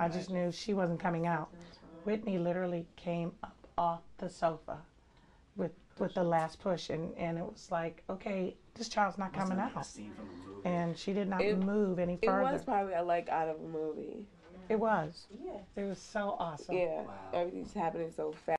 I just knew she wasn't coming out. Whitney literally came up off the sofa with the last push, and it was like, okay, this child's not coming out. And she did not move any It further. was probably like out of a movie. It was. Yeah. It was so awesome. Yeah, everything's happening so fast.